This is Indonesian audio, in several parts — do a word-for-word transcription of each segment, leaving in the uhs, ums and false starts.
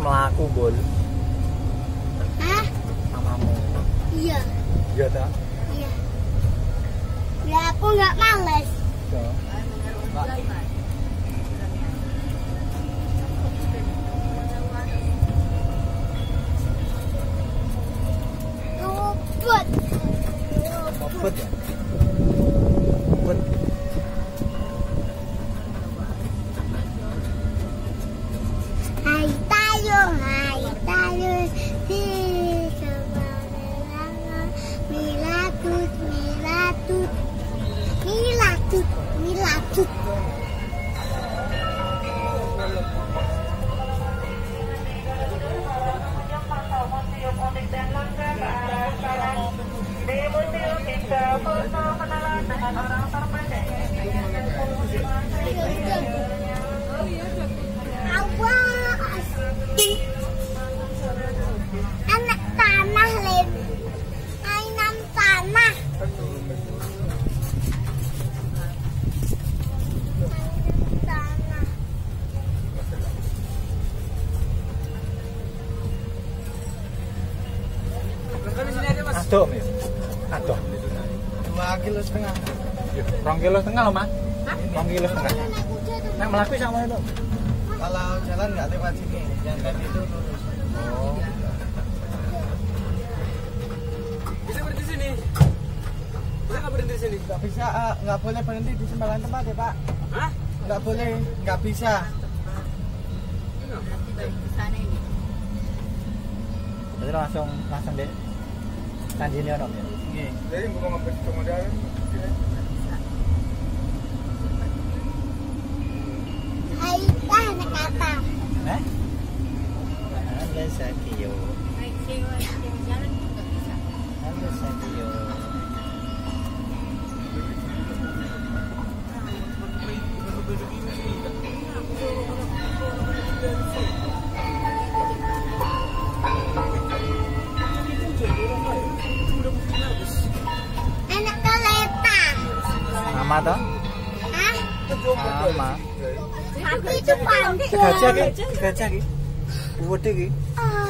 melaku bol. Hah? Mamamu. Iya. Iya tak? Iya. Ya aku nggak males. Iya. Robot. Robot ya? Robot. Hai tayo, hai tayo. Hi, sebenarnya milatut, milatut, milatut, milatut. Awas. Anak tanah Len. Mainan tanah. Mainan tanah. Aduh, Mir. Aduh. Dua kilo setengah. Rong kilo setengah loh, Mas. Rong kilo setengah. Nek melaku sama itu. Kalau jalan nggak lewat sini, yang tadi itu lurus. Oh. Bisa berhenti sini? Bisa nggak berhenti sini? Nggak bisa, eh, nggak boleh berhenti di sembarang tempat ya Pak. Hah? Nggak boleh, nggak bisa. Jadi langsung langsung deh. Tanjine ono ya. Nggih. Jadi bukan mampir ke modal. Hai anak kata. Eh? Halo Sakio. Halo Sakio. Anak kereta. Mama toh? Hah? Mama. Aku itu pandai. Gajah ki, gajah ki. Uwede ki. Ah,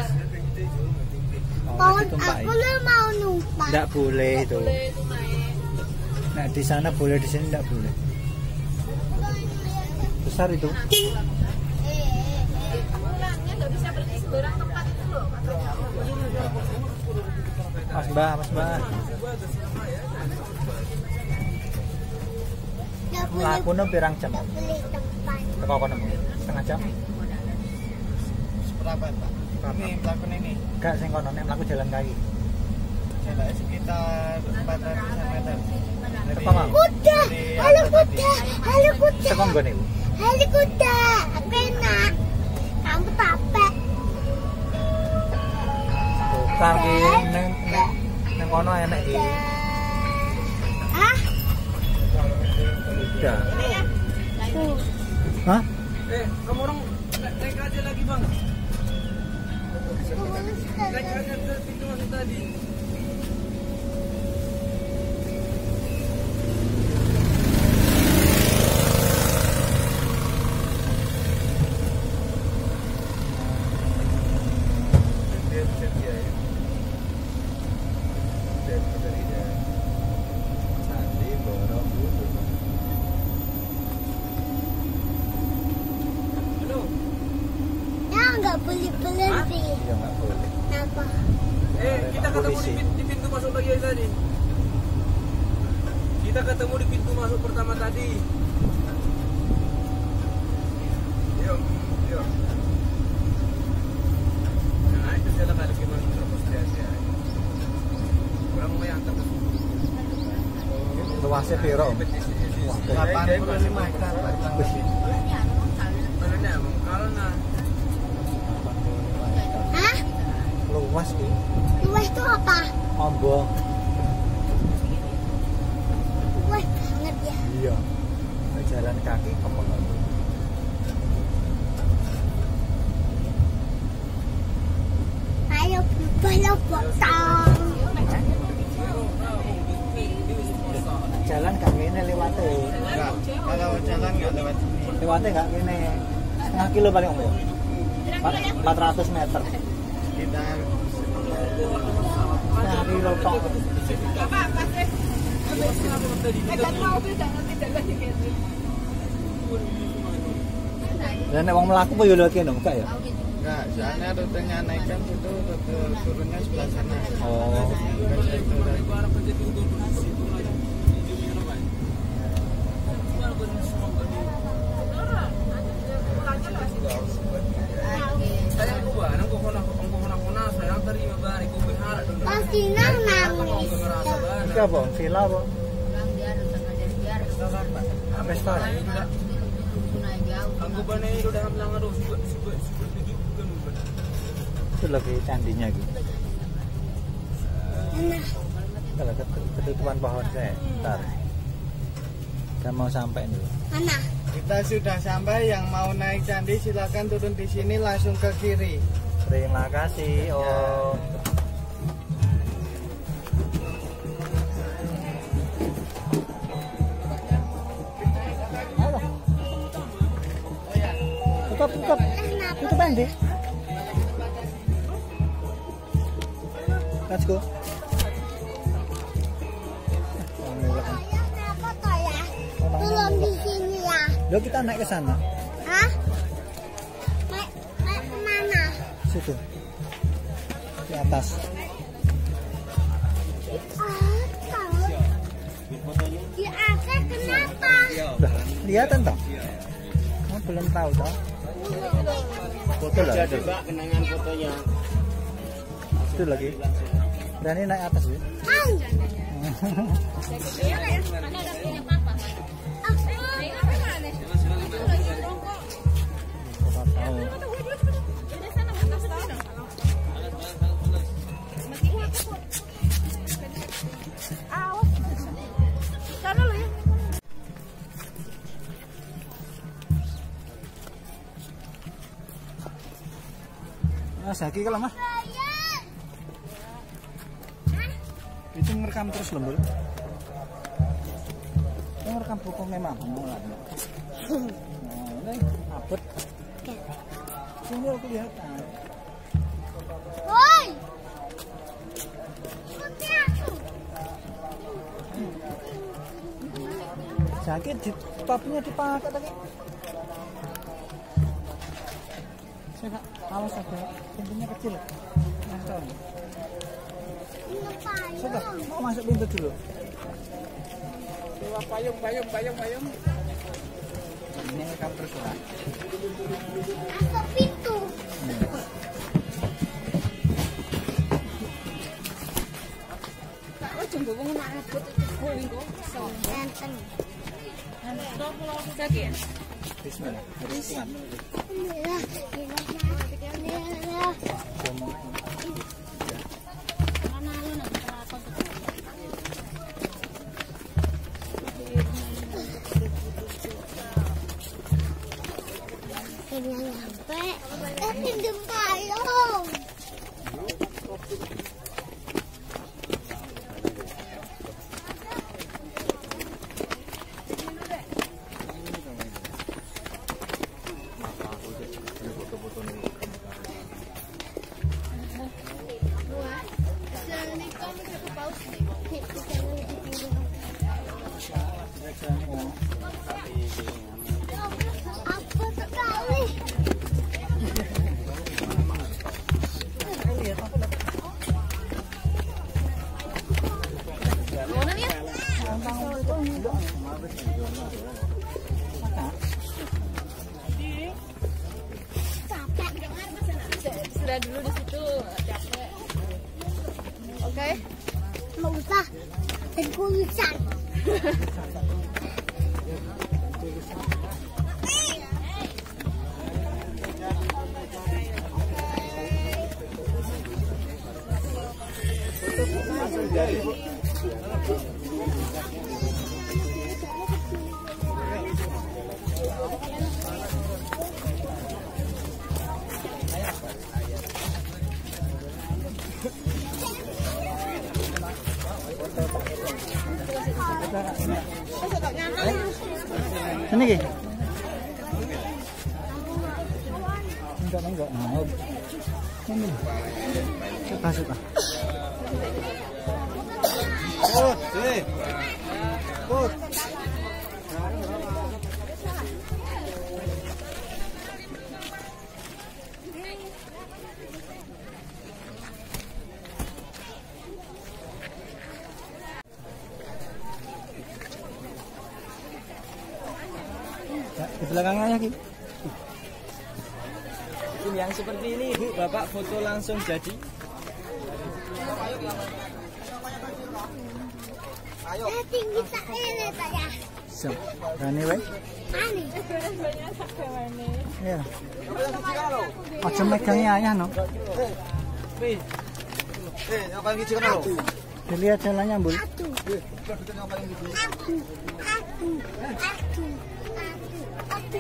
Oh, mau ditumpaki. aku lu mau numpang. Enggak boleh itu. Nah, di sana boleh, di sini enggak boleh. Besar itu. Mas Mbah, Mas Mbah. Nggak boleh, Mlakune pirang jam? nggak boleh tempat. Teko kono setengah jam. Seberapa Pak? Ini pelakuan ini. Enggak sing kono nek mlaku jalan kaki. Jalan sekitar empat ratus meter. Dari- Teko mau. Kuda, dari halo atas kuda, tadi. halo kuda, Teko nggone iku. halo kuda. Aku enak. Kamu capek. Tukang ki ning ning ning kono enek ki. Hah? Udah. Tuh. Hah? Eh, kamu orang naik aja lagi bang. Naik aja ke pintu masuk tadi. Halo. Ya nggak boleh berhenti. Ya enggak boleh. Kenapa? Eh, kita ketemu di pintu, di pintu masuk lagi tadi. Kita ketemu di pintu masuk pertama tadi. Yuk, yuk. Nah, itu dia lah kali gimana terus dia dia. Kurang mau yang terus. Luasnya piro? delapan puluh lima hektar Pak. Mana nih, kalau nah. Hah? Luas ki. Luas itu apa? Ombong. Luas banget ya. Iya. Jalan kaki kemana? Ayo berubah botol. Jalan gak kene lewate. Enggak, kalau jalan nggak lewat sini. Lewate gak kene. Setengah kilo paling ombo. empat ratus meter. Kita Cari lotok. Dan nek wong mlaku apa yo lewat kene enggak ya? enggak, soalnya rutenya naikkan itu rute turunnya sebelah sana. Oh. Pasti nang nangis. Iki apa? Villa apa? Pesta. Itu lagi candinya gitu. Kalau ketutupan pohon saya, ntar. Kita mau sampai nih. Mana? Kita sudah sampai, yang mau naik candi silakan turun di sini langsung ke kiri. Terima kasih. Oh. Tutup, tutup. Tutup Andy. Let's go. Saya foto ya. Turun di sini ya. Yuk kita naik ke sana. Hah? Naik, naik kemana? Situ. Di atas. Ah, tahu. Di atas kenapa? Udah, lihat toh. Oh, belum tahu toh. Foto lah. Jadi Mbak, kenangan fotonya. Itu lagi. Berani naik atas ya. Au. Mas, lagi kalau mas. Itu ngerekam terus lembur. Itu ngerekam pokoknya mah mulai. Nah, ini abet. Sini aku kelihatan. Woi. Ikuti aku. Sakit di topinya dipakai tadi. Saya nggak awas ada pintunya kecil. Nonton. Sudah, mau masuk pintu dulu. Coba payung, payung, payung, payung. Ini rekam terus lah. Masuk pintu. Ganteng. Bismillah. Harus ingat. Inilah, inilah, inilah. Ngomong. Akhirnya nyampe. Eh, pinjem payung. Apa sekali? Sudah dulu di situ capek. Oke. Nggak usah. Tulisan. Sini ki. Enggak enggak. Nah, ini. Suka suka. Put, sih. Put. Di belakangnya Ki. Yang seperti ini Ibu, Bapak foto langsung jadi. Ayo. Tinggi tak ini tak ya. So, rane wae. Ani. Iya. Aja megangnya ayah no. Wih. Eh, apa yang diceritakan lo? Dilihat jalannya, Bul. Aku. Aku. Aku. Aku. Aku. Aku.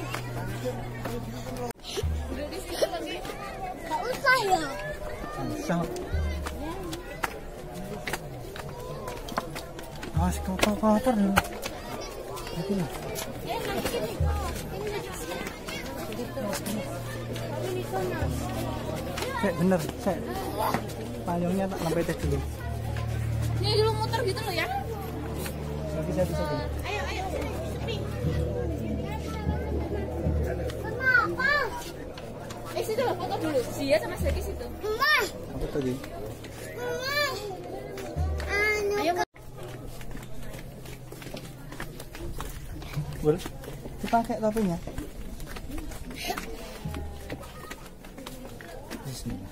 Gak usah ya. Usah. Awas kotor-kotor dulu. Nanti lah. Sek, bener, sek. Payungnya tak sampai tes dulu. Ini dulu muter gitu loh ya. Bisa, bisa, bisa. Ayo, ayo. Kenapa? Eh, situ loh foto dulu. Sia sama Seki situ. Mama. Apa tadi? Mama. Anu. Ayo, Bul, dipakai topinya. Bismillah.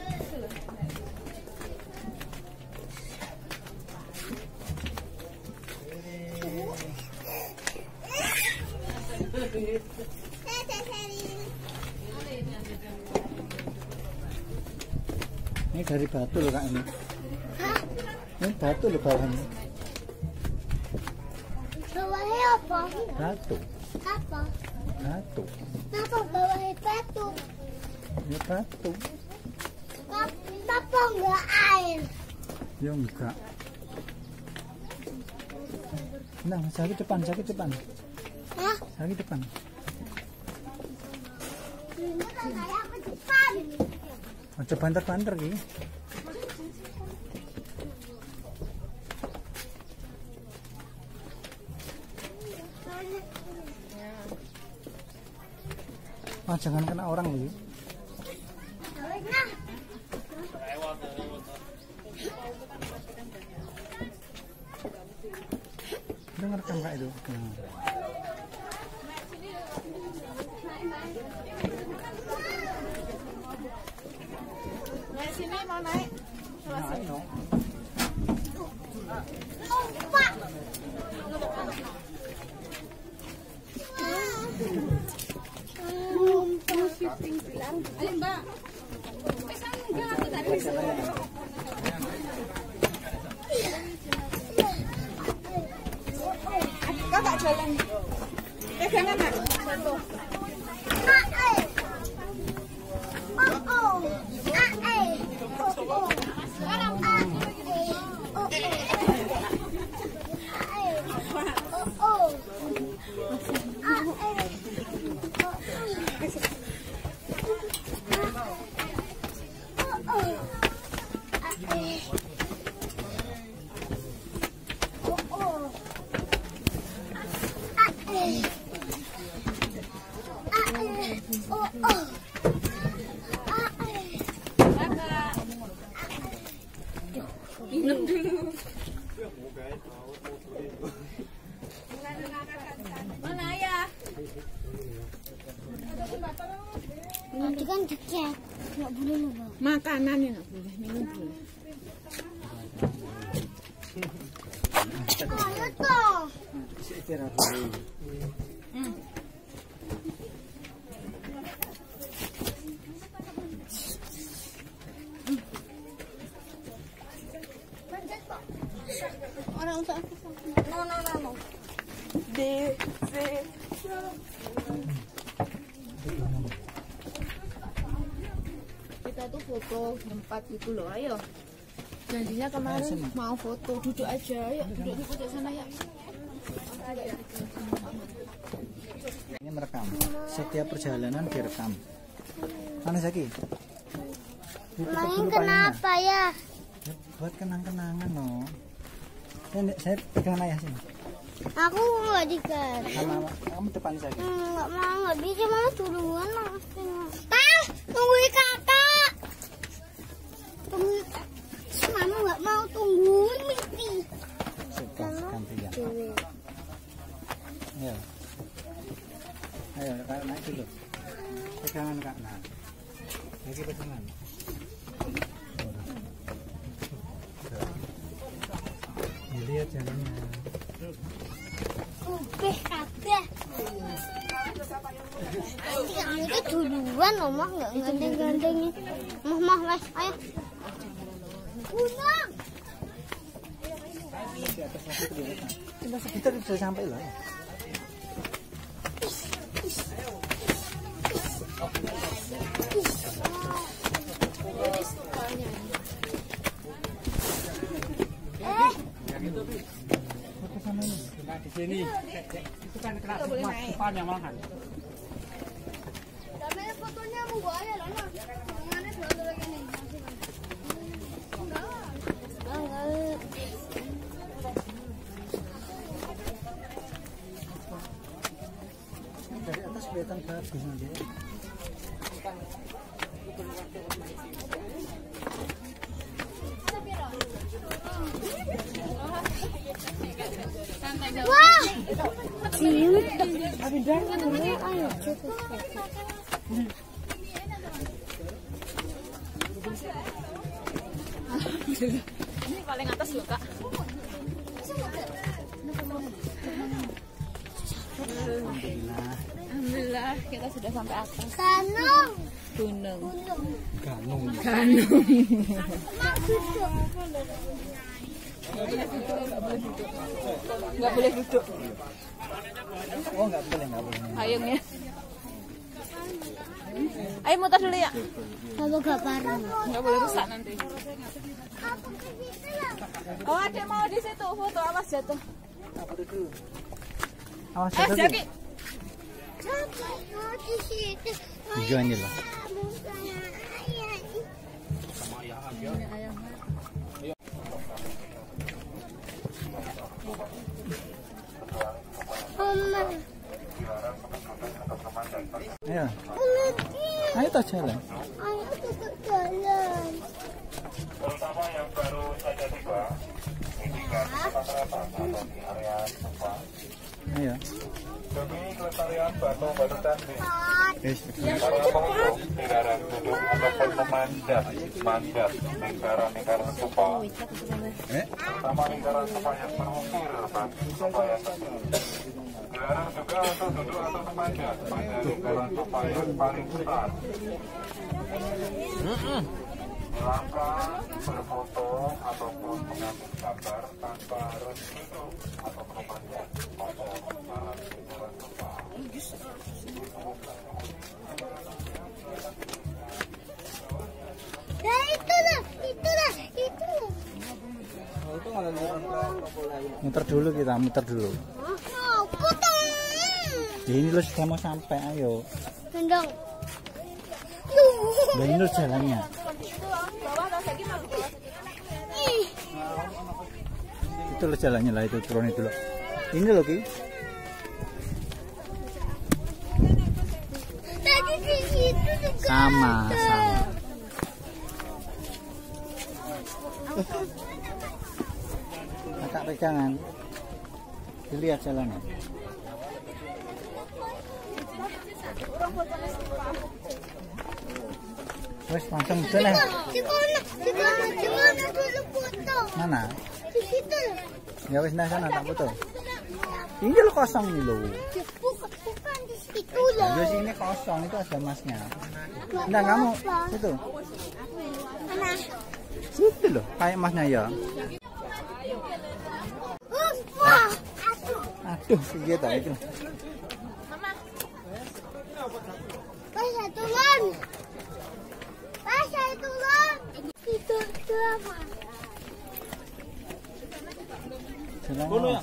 Ini dari batu loh Kak ini. Hah? Ini batu loh bawahnya. Bawahnya apa? Batu, Apa? batu. Kenapa bawahnya batu? Ini batu. Kenapa enggak air? Ya enggak. Nah, cari depan, cari depan. Hah? Cari depan. Ini kan saya ke depan. Aja banter-banter Ki. Oh, jangan kena orang Ki. Nah, Dengar kan Kak itu. Nah. Nah, sini mau naik. Nah, no. lupa. Ayo, Mbak. Eh, kan enggak aku tadi. Kakak jalan. Pegangan, Nak. Satu. Ae. Oh oh. Ae. Oh oh. Sekarang. Ae. Oh oh. Ae. Oh oh. Ae. Minum dulu. Mana ya? Nanti kan dicek, nggak boleh lupa. Makanan ya nggak boleh, minum boleh. Ayo toh. Istirahat dulu. Hmm. Orang untuk aku. No no no no. D C. Kita tuh foto tempat itu loh, ayo. Janjinya kemarin mau foto, duduk aja, yuk duduk di pojok sana ya. Ini merekam. Setiap perjalanan direkam. Mana Zaki? Main kenapa ya? Buat kenang-kenangan no. Ini saya pegang ayah sini. Aku nggak dikat. Sama kamu depan Zaki. Nggak mau, nggak bisa mau duluan. Pak, tungguin kakak. Tungguin. Mama nggak mau tungguin mesti. Suka gantian. Ayo. Ayo, kak naik dulu. Pegangan kak, nah. Lagi pegangan. Lihat jalannya. Ubeh kabeh. Kamu itu duluan, Omah nggak gandeng-gandengin. Mah mah wes, ayo. Gunung. Di atas lagi ke depan. Cuma sebentar bisa sampai lah. Di sini itu kan kena depannya malahan. Kamera fotonya mau gua ya loh. Mana foto lagi nih? Dari atas kelihatan bagus nanti. Wah, cium. Ayo, Ini paling atas loh kak. Alhamdulillah. Alhamdulillah kita sudah sampai atas Kanong. gunung. Ganung. Ganung. Nggak boleh duduk. Oh nggak boleh nggak boleh. Ayungnya. Ayo muter dulu ya. Kalau gak parah. Nggak boleh rusak nanti. Oh ada mau di situ foto, awas jatuh. Awas Eh jatuh. Jaki. Mau di situ. Hijau ini loh. Oma. Ayo. Ayo tak jalan. Ayo kita jalan. Terutama yang baru saja tiba, indikan rata-rata atau di area Tupa. Ayo. Demi kelestarian batu-batu cantik, Guys, para pengunjung dilarang duduk ataupun memanjat manjat lingkaran-lingkaran Tupa, eh? terutama lingkaran Tupa yang berukir bagi supaya kecil. Dilarang juga untuk duduk atau memanjat pada lingkaran Tupa yang paling besar. Melangkah, berfoto, ataupun mengambil gambar tanpa harus duduk atau memanjat pada lingkaran Tupa. Nah itu lah, itu lah, itu. Muter dulu kita, muter dulu. Oh, potong. Ya ini lo sudah mau sampai, ayo. Gendong. Dan ini lo jalannya. Bawah atau Jaki mau bawah. Ih, Itu lo jalannya lah, itu turun itu lo. Ini lo Ki. tadi di situ juga. Sama, ada. sama. Kakak pegangan. Dilihat jalannya. Wes langsung Di jalan. mana? Di mana? Di mana? Di mana dulu foto? Mana? Di situ. Ya wes nah sana tak foto. Ini lo kosong ini lo. Bukan, bukan di situ loh. Ya sini kosong itu ada masnya. Nah kamu situ. Mana? Situ loh, kayak masnya ya. Uh, wah, aduh. Aduh, gitu itu. Pas saya turun. Pas saya turun. Itu itu apa? Jalannya.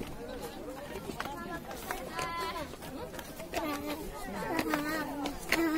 Ah.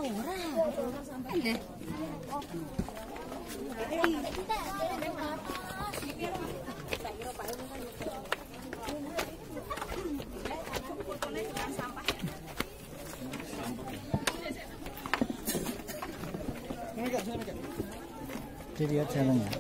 Dilihat jalannya.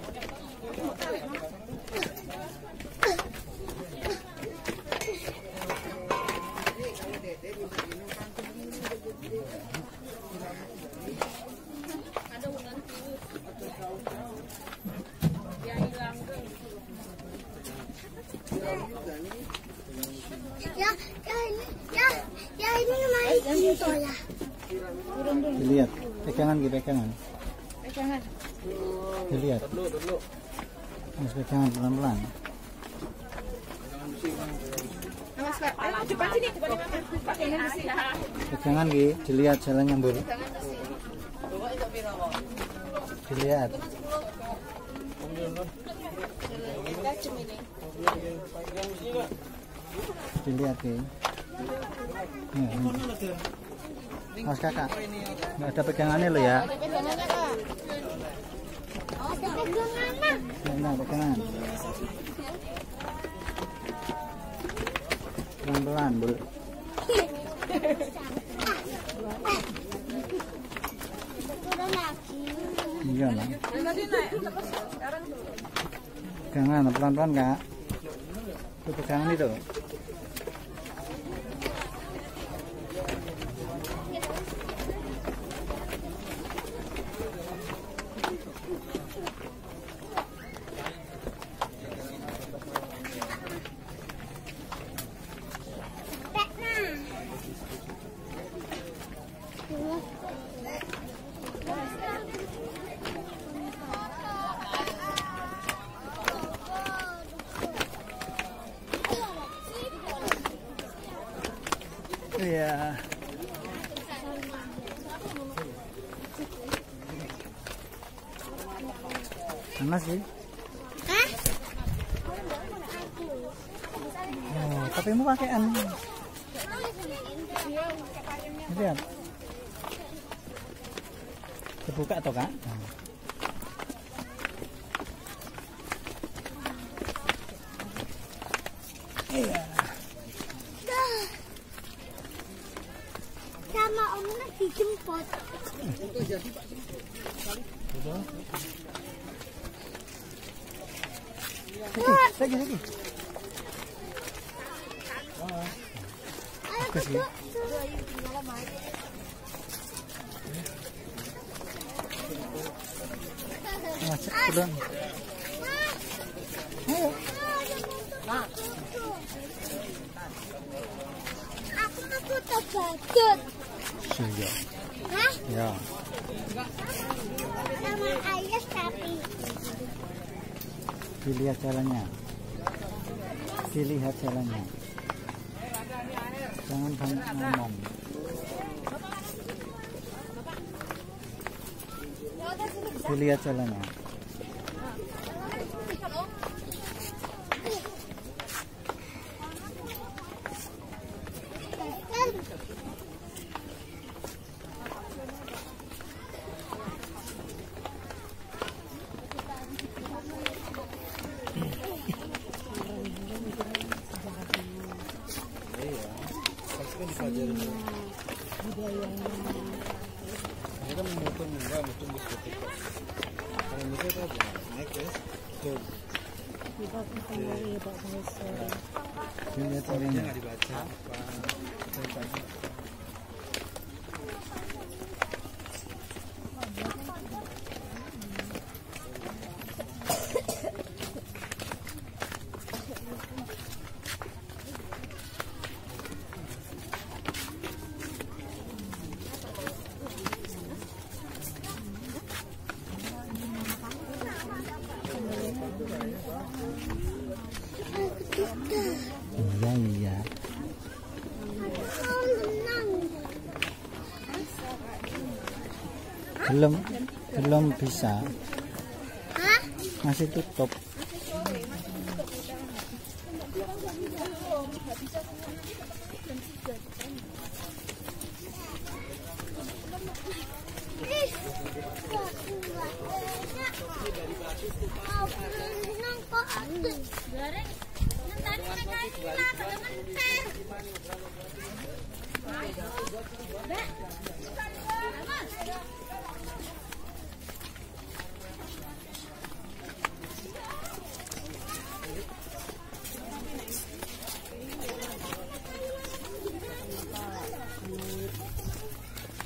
Ya, ya ini, ya, ya ini main gitu ya. Dilihat, pegangan gitu, pegangan. Pegangan. Dilihat. Mas pegangan pelan-pelan. Mas Pak, ayo depan sini, depan mama. Pakai besi. Pegangan gitu, dilihat jalannya bur. Dilihat. Dilihat gitu. Mas kakak, nggak ada pegangannya lo ya? Pegangannya Kak. Oh, ada pegangan. Nggak ada pegangan. Pelan-pelan bur. Turun lagi. Iya lah. Tadi naik, terus sekarang dulu. Pegangan pelan-pelan kak. Itu pegangan itu. Iya. Panas sih. Hah? Oh, tapi mau pakai an. Lihat. Terbuka atau kak? Iya. Sama omnya dijemput. Lagi, lagi. Ayo duduk. Masuk turun. Ayo. Aku mau foto badut. Iya. Hah? Ya. Sama ayah tapi. Dilihat jalannya. Dilihat jalannya. Jangan banyak ngomong. Dilihat jalannya. Dilihat jalannya. Iya iya. Belum belum bisa. Hah? Masih tutup.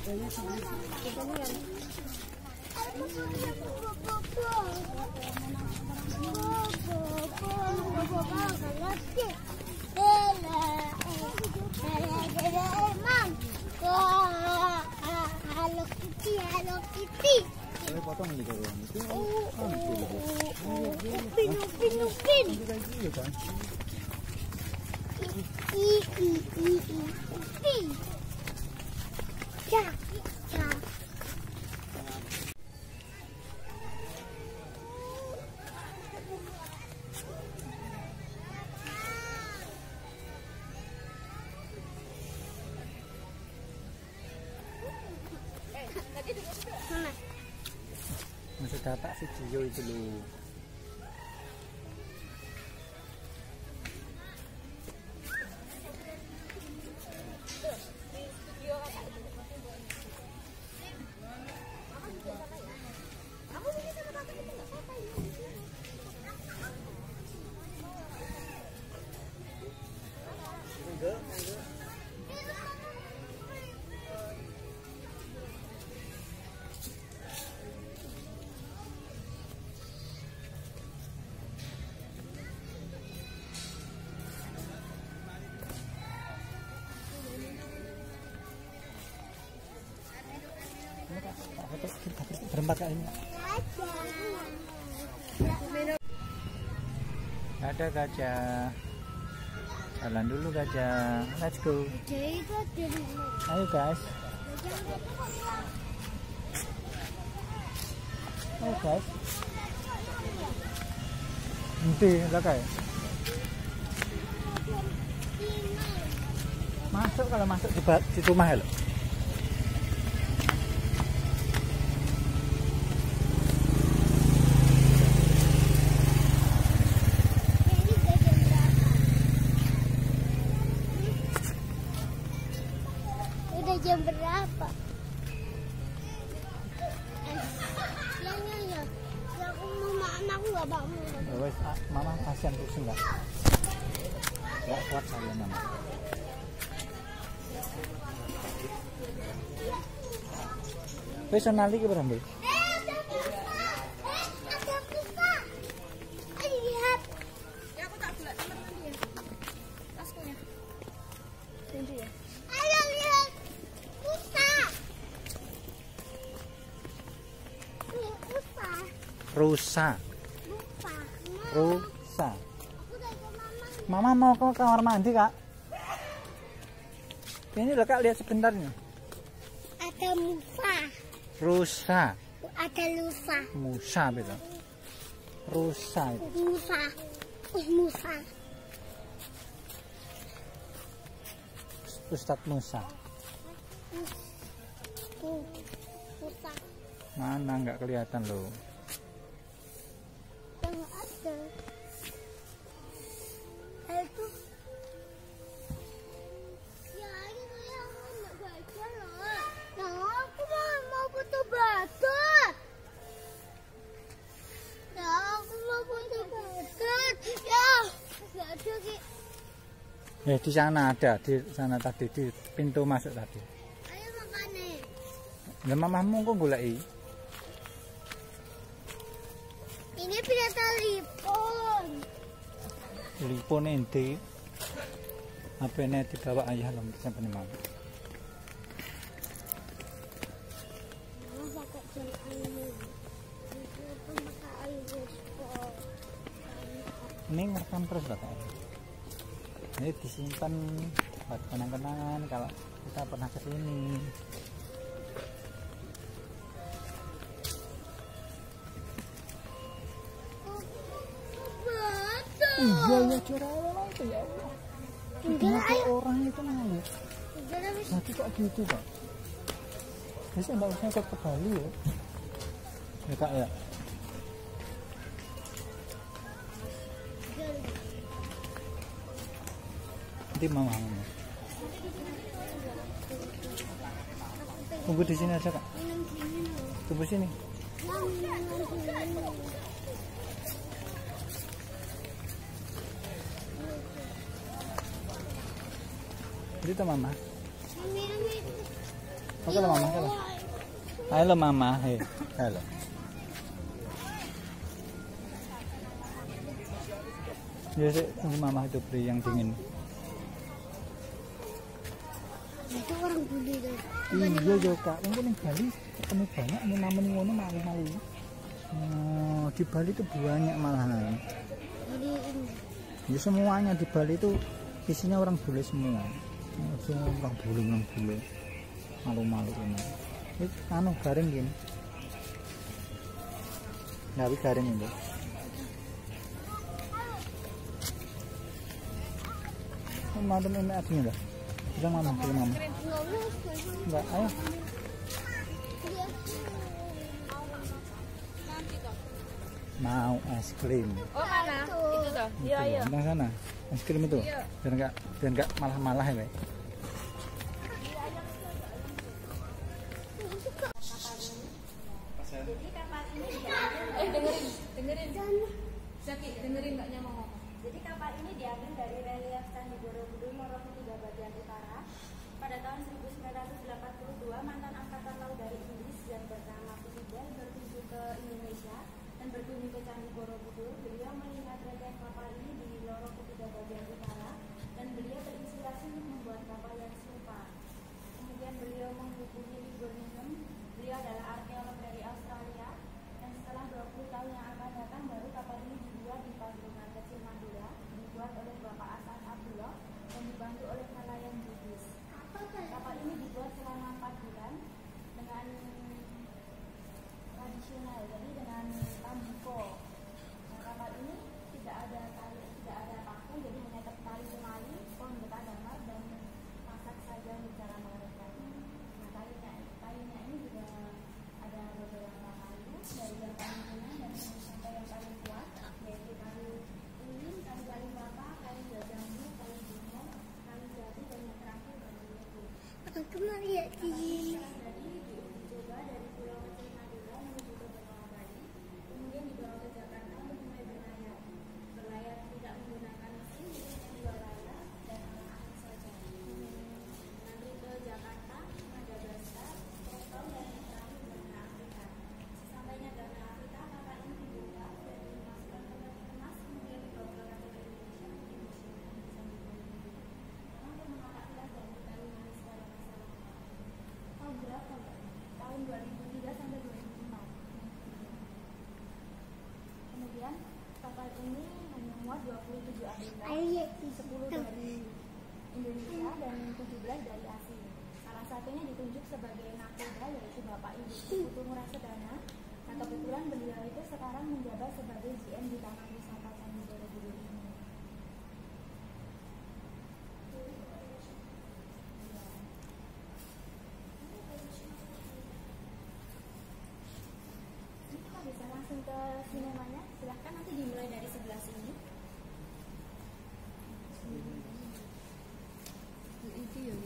Halo Kitty, Halo Kitty. Saya potong gitu kan. Itu Upin, upin, upin. iya kan. I, i, i, i, upin. Ya, ya. Masih dapat si Gio itu loh. Berempat kali ini. Ada gajah. Jalan dulu gajah. Let's go. Ayo guys. Ayo guys. Nanti enggak ya? Masuk kalau masuk di, di rumah ya loh. Jam berapa? Ya, ya, ya. Ya, aku mau anakku nggak bangun. Wes, mama kasihan terus enggak? Enggak kuat saya mama. Personal iki berapa? Rusa. Rusa. Mama mau ke kamar mandi, Kak. Ini loh, Kak, lihat sebentar nih. Ada musa. Rusa. Ada lusa. Musa betul. Rusa itu. Musa. Musa. Ustadz Musa. Musa. Mana nggak kelihatan loh. Yang ada. Itu. Ya ini yang nggak baca loh. Nah aku mau mau foto badut. Ya aku mau foto badut. Ya nggak ada ki. Eh di sana ada, di sana tadi di pintu masuk tadi. Ayo makan nih. Lah mamamu kok goleki? Ini punya telepon. Telepon ente. H P-nya dibawa ayah loh sampai mama. Mama pakai jam ini. Ini pakai iPhone. Ini ngerekam terus lah, Kak. Ini disimpan buat kenang-kenangan kalau kita pernah kesini. Iya ya curang itu ya Allah. Enggak, ayo. Orang itu malu. Enggak habis. Nanti kok gitu, Pak? Bisa enggak usah ikut ke Bali ya? Ya Kak ya. Nanti mama mama. Tunggu di sini aja, Kak. Tunggu sini. Itu mama. Minum itu. Oke lo mama, oke lo. Ayo lo mama, hei, halo. Ya sih, tunggu mama itu beli yang dingin. Itu orang bule tuh. Iya juga, mungkin di Bali ketemu banyak namun ngono malu-malu. Oh, di Bali itu banyak malahan. Jadi ini. Ya semuanya di Bali itu isinya orang bule semua. Semua orang bule, orang bule. Malu-malu ini. Ini anu garing gini. Tapi garing itu. Mantan ini apinya dah. Bilang mama, bilang mama. Enggak, ayo. Mau es krim. Oh mana? Itu toh. Iya iya. Di sana. Es krim itu. Biar enggak biar enggak malah-malah ya, Pak. Eh dengerin, dengerin. Zaki, dengerin mbaknya mau ngomong. Jadi kapal ini diambil dari relief Candi Borobudur Moroku tiga bagian utara. Pada tahun seribu sembilan ratus delapan puluh dua, mantan angkatan laut dari Inggris yang bernama Fidel bertuju ke Indonesia dan berkunjung ke Candi Borobudur. Beliau melihat relief kapal ini di Moroku tiga bagian utara dan beliau terinspirasi untuk membuat kapal yang serupa. Kemudian beliau menghubungi Lee Birmingham. Beliau adalah arkeolog dari Australia dan setelah dua puluh tahun yang akan datang baru kapal ini dibuat di Pandungan Kecil Madura, dibuat oleh Bapak Hasan Abdullah dan dibantu oleh nelayan Buddhis. Kapal ini dibuat selama empat bulan dengan tradisional, jadi dengan tambuko. Nah, kapal ini tidak ada tali, tidak ada paku, jadi hanya tali tali, pon getah damar dan masak saja cara mengerjakan. Nah, talinya, talinya ini juga ada beberapa kayu dari yang paling ringan dan sampai yang paling kuat, yaitu kayu ulin, kayu paling kelapa, kayu jambu, kayu bunga, kayu jati dan yang terakhir kayu lebu. Aku mau lihat di sini. Tadi dicoba dari Pulau Kecil Madura menuju ke Benua Bali, kemudian dibawa ke Jakarta untuk mulai berlayar. Berlayar tidak menggunakan mesin, hanya dua layar dan angin saja. Nanti ke Jakarta, Madagaskar, Hongkong dan yang terakhir Ghana Afrika. Sesampainya Ghana Afrika, kapal ini dibuka dan dimasukkan ke peti kemas, kemudian dibawa ke Indonesia di museum yang bisa dibuat. Untuk mengatasi dan dikali manis pada masa lalu. Tahun berapa, Mbak? Tahun dua ribu tiga sampai dua ribu empat. Kemudian kapal ini memuat dua puluh tujuh abk, sepuluh dari Indonesia dan tujuh belas dari asing. Salah satunya ditunjuk sebagai nakoda yaitu Bapak Ibu Putu Ngurasedana. Nah, kebetulan beliau itu sekarang menjabat sebagai G M di Taman Wisata Candi Borobudur ini. Kita bisa langsung ke sinemanya. Silahkan nanti dimulai dari sebelah sini. Itu ya.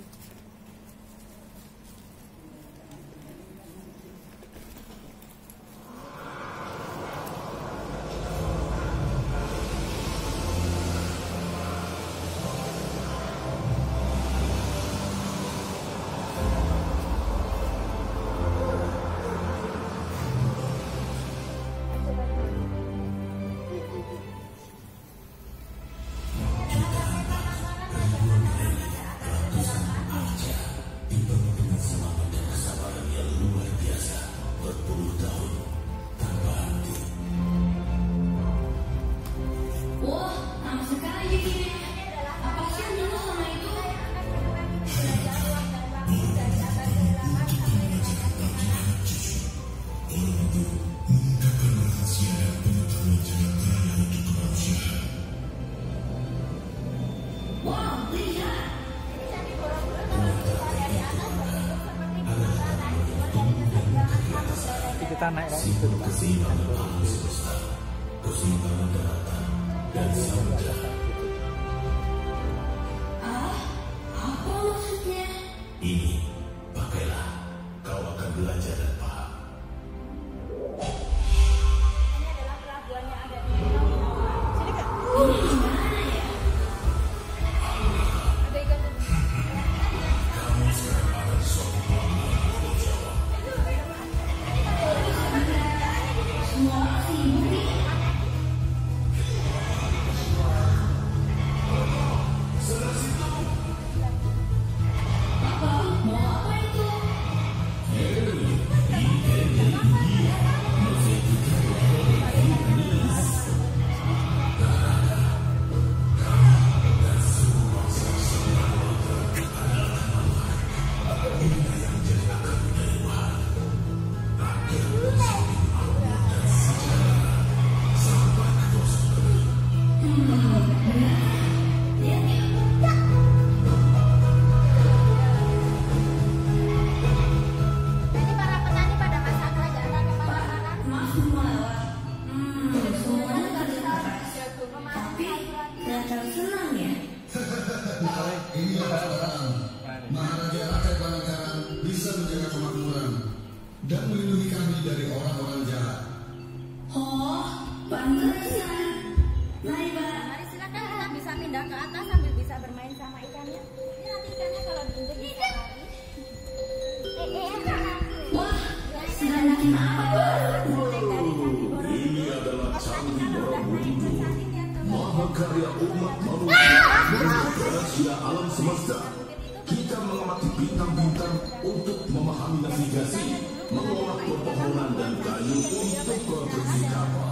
Kita naik Pak. Itu, Pak. Ini, pakailah. Kau akan belajar dan paham. Ini adalah pelabuhan yang ada di Pulau Sini, Kak. Ada ikan. Kamu sekarang akan suatu pelabuhan Ini adalah Candi Borobudur, mahakarya umat manusia menurut rahasia alam semesta. Kita mengamati bintang-bintang untuk memahami navigasi, mengolah pepohonan dan kayu untuk konstruksi kapal.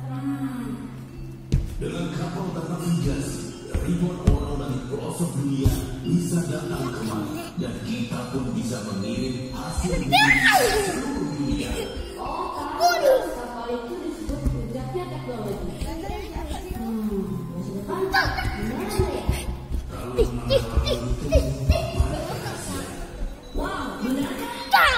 Dengan kapal dan navigasi, ribuan orang dari pelosok dunia bisa datang kemari, dan kita pun bisa mengirim hasil bumi ke seluruh dunia. Kapal itu disebut puncaknya teknologi. Hmm, wow, benar kan?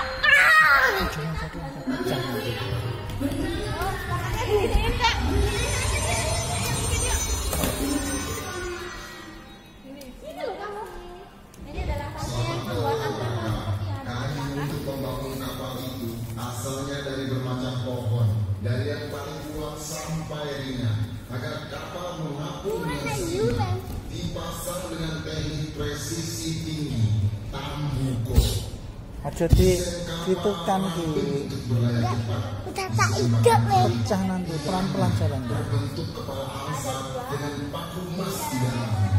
Asalnya dari bermacam pohon, dari yang paling kuat sampai ringan, agar kapal mengapung dengan seimbang, dipasang dengan teknik presisi tinggi, tambuko. Aja di itu kan di pecah nanti pelan-pelan jalan berbentuk kepala asap dengan paku emas di dalamnya.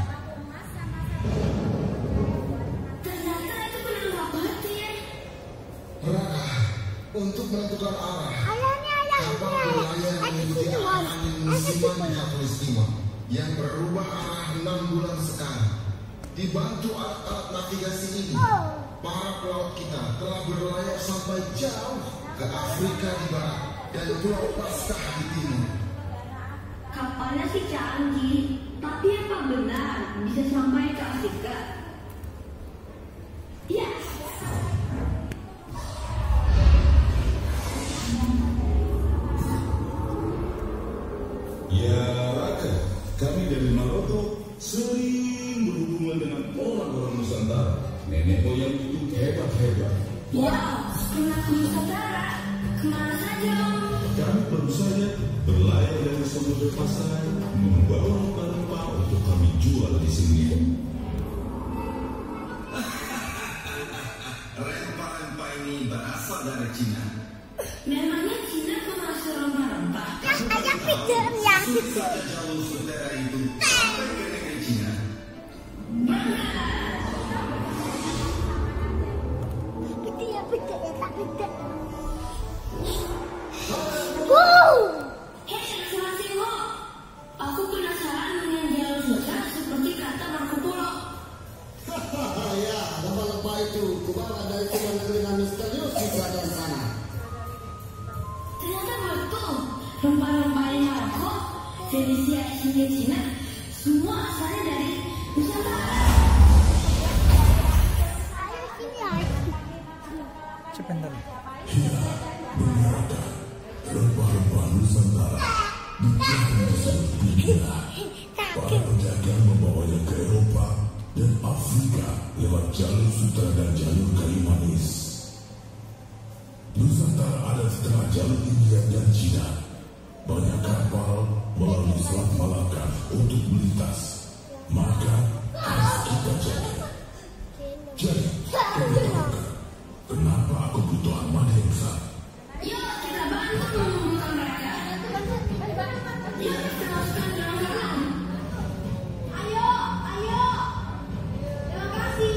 Ternyata itu penambah batin. Raka, untuk menentukan arah, kapal berlayar mengikuti arah angin musiman di Khatulistiwa yang berubah arah enam bulan sekali. Dibantu alat-alat navigasi ini, para pelaut kita telah berlayar sampai jauh ke Afrika di barat dan Pulau Paskah di timur. Kapalnya sih canggih, tapi apa benar bisa sampai ke Afrika? Ya. Ya Raka, kami dari Maroto sering berhubungan dengan orang-orang Nusantara. Nenek moyang itu hebat-hebat. Wow, kenapa Nusantara? Kemana saja? Kami baru saja berlayar dari Samudra Pasai, membawa rempah-rempah untuk kami jual di sini. Rempah-rempah ini berasal dari Cina. Memangnya Cina penghasil rempah-rempah? Ayah pikir ya. Susah jalur saudara itu sampai ke negeri Cina. Itu ya pikir ya tak pikir. Wow. Hei, Selasingo, aku penasaran dengan jalur susah seperti kata Marco Polo. Ya, rempah-rempah itu kubawa dari sebuah negeri yang misterius di selatan sana. Ternyata betul, rempah-rempahnya Marco, Felicia hingga Cina, semua asalnya dari Nusantara. Ayo sini ayo. sebentar. Ya, benar. Rempah-rempah Nusantara dikirim di seluruh dunia. Para pedagang membawanya ke Eropa dan Afrika lewat jalur sutra dan jalur kayu manis. Nusantara ada di tengah jalur India dan Cina. Banyak kapal melalui Selat Malaka untuk melintas. Maka harus kita jaga. Jadi, kenapa aku butuh armada yang besar? Yuk, kita bantu mengumpulkan mereka. Yuk, kita masukkan dalam dalam. Ayo, ayo. Terima kasih.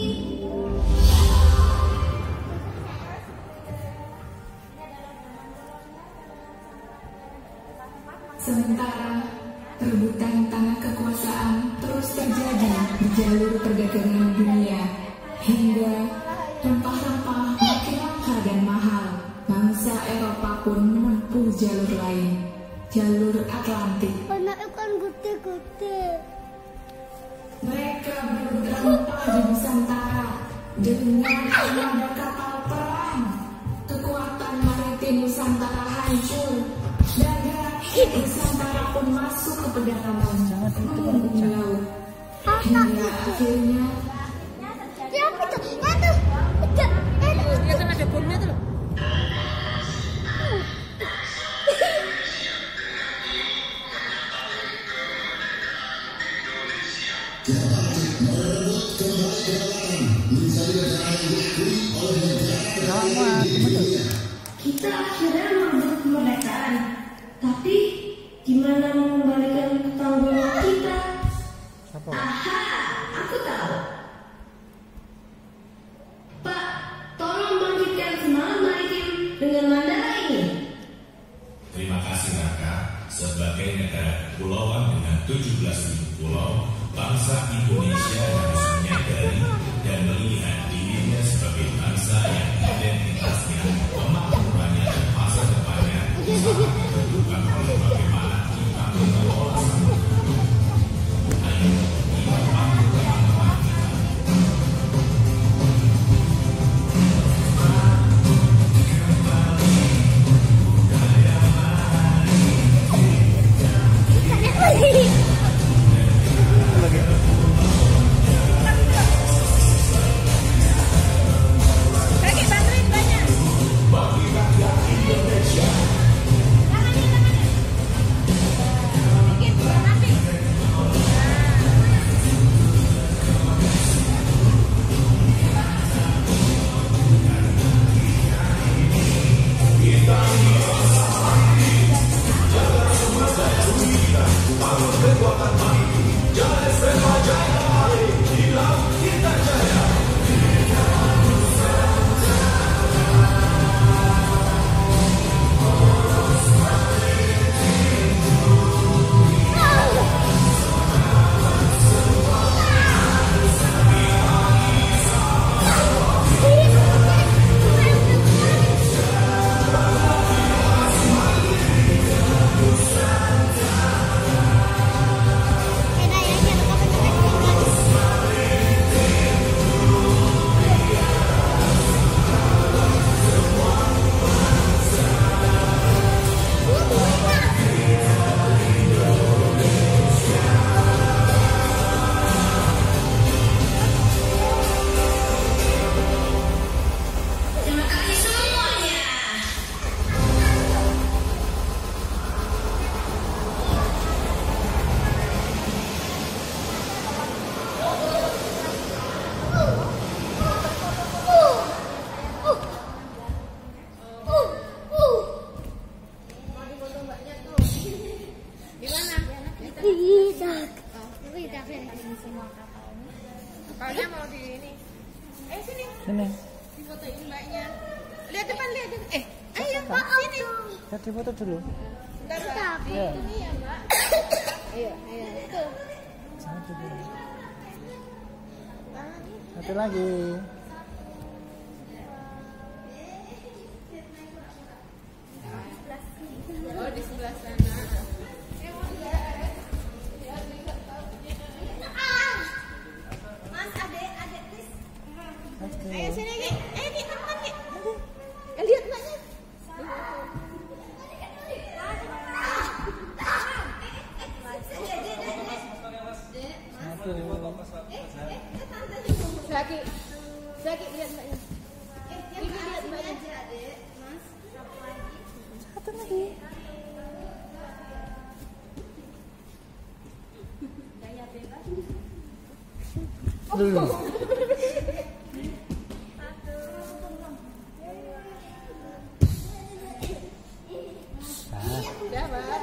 Sementara perebutan tanah kekuasaan terus terjadi di jalur perdagangan dunia hingga rempah-rempah makin langka dan mahal. Bangsa Eropa pun menempuh jalur lain, jalur Atlantik. Anak ikan gede-gede. Mereka berebut rempah di Nusantara dengan armada kapal perang. Kekuatan maritim Nusantara hancur dan Nusantara pun masuk ke pedalaman menghubungi laut. Hingga akhirnya Siapa itu? Itu. Itu. Ya kan ada bomnya tuh. kita akhirnya merebut kemerdekaan. Tapi gimana mengembalikan ketangguhan kita? Apa? Aha, aku tahu. Pak, tolong bangkitkan semangat maritim dengan Mandala ini. Terima kasih Raka. Sebagai negara kepulauan dengan tujuh belas ribu pulau, bangsa Indonesia harus menyadari dan melihat dirinya sebagai bangsa yang identitasnya, kemakmurannya dan masa depannya sangat ditentukan oleh bagaimana kita mengelola samudra. Ayo kita bantu teman-teman kita. Kapalnya mau di ini. Eh sini. Sini. Difotoin mbaknya. Lihat depan, lihat depan. Eh, ayo Pak, sini. Kita difoto dulu. Bentar, Mbak. Ya. Ini ya, Mbak. Ayo, ayo. Itu. Satu dulu. Satu lagi. Oh, di sebelah sana. Mas, adek, adek, please. Ayo sini lagi. Eh, di teman nih. Eh, lihat mbaknya. Zaki, Zaki lihat mbaknya. Ini lihat mbaknya. Mas, satu lagi. Satu lagi. Gaya bebas. Dulu. Udah, Mbak.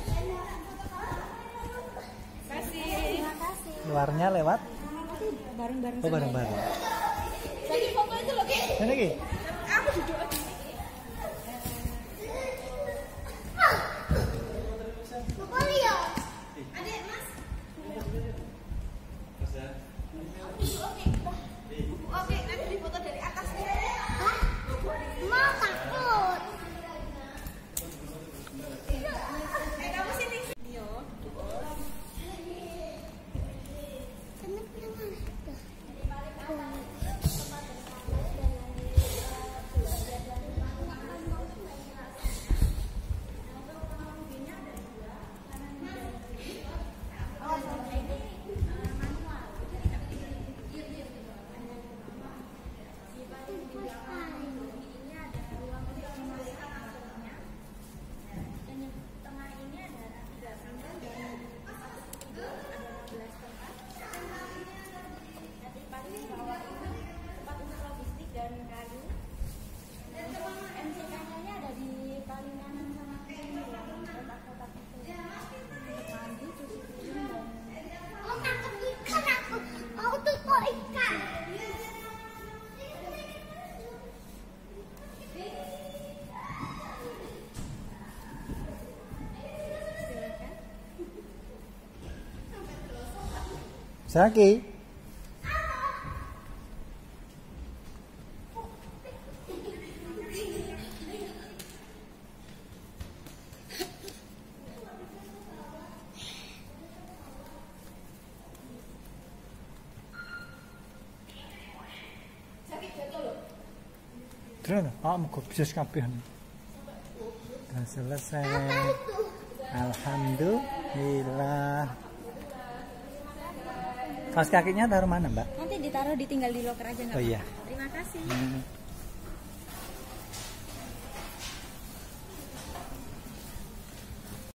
Kasih. Luarnya lewat. Bareng-bareng. Oh, bareng-bareng. Lagi foto itu lagi. Ini lagi. Aku duduk lagi. Adek, Mas. Oke, nanti difoto dari atas. Mau takut. Eh, kamu sini. Yo. Zaki. Terus, ah, mau bisa kabeh. Udah selesai. Alhamdulillah. Kaos kakinya taruh mana, Mbak? Nanti ditaruh, ditinggal di loker aja nggak? Oh iya. Terima kasih. Hmm.